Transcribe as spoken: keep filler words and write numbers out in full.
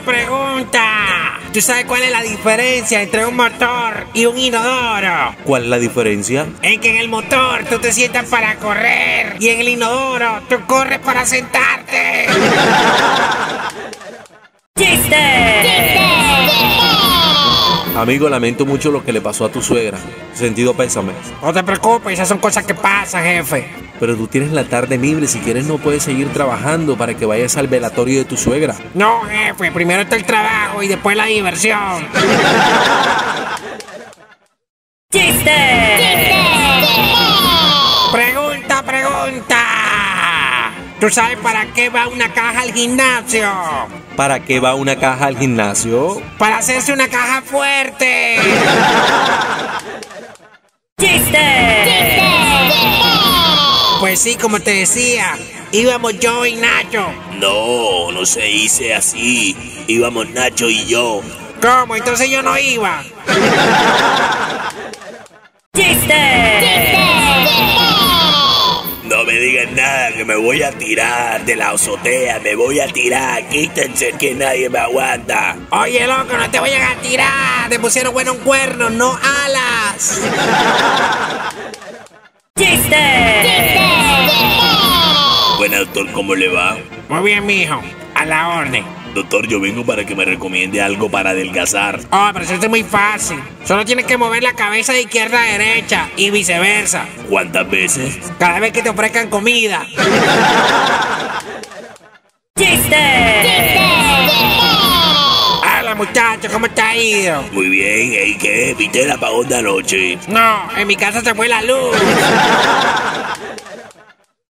pregunta. ¿Tú sabes cuál es la diferencia entre un motor y un inodoro? ¿Cuál es la diferencia? En que en el motor tú te sientas para correr y en el inodoro tú corres para sentarte. ¡Chiste! Amigo, lamento mucho lo que le pasó a tu suegra. Sentido pésame. No te preocupes, esas son cosas que pasan, jefe. Pero tú tienes la tarde libre, si quieres no puedes seguir trabajando para que vayas al velatorio de tu suegra. No, jefe, primero está el trabajo y después la diversión. ¡Chiste! ¡Chiste! Pregunta, pregunta. ¿Tú sabes para qué va una caja al gimnasio? ¿Para qué va una caja al gimnasio? Para hacerse una caja fuerte. ¡Chiste! ¡Chiste! Pues sí, como te decía, íbamos yo y Nacho. No, no se dice así. Íbamos Nacho y yo. ¿Cómo? Entonces yo no iba. ¡Chiste! ¡Chiste! No me digan nada, que me voy a tirar de la azotea, me voy a tirar. Quítense que nadie me aguanta. Oye, loco, no te vayan a tirar. Te pusieron bueno un cuerno, no alas. ¡Chiste! ¡Chiste! Bueno, doctor, ¿cómo le va? Muy bien, mijo. A la orden. Doctor, yo vengo para que me recomiende algo para adelgazar. Oh, pero eso es muy fácil. Solo tienes que mover la cabeza de izquierda a derecha y viceversa. ¿Cuántas veces? Cada vez que te ofrezcan comida. ¡Chiste! ¡Chiste! Hola, muchacho, ¿cómo te ha ido? Muy bien, ¿y qué? ¿Viste el apagón de anoche? No, en mi casa se fue la luz.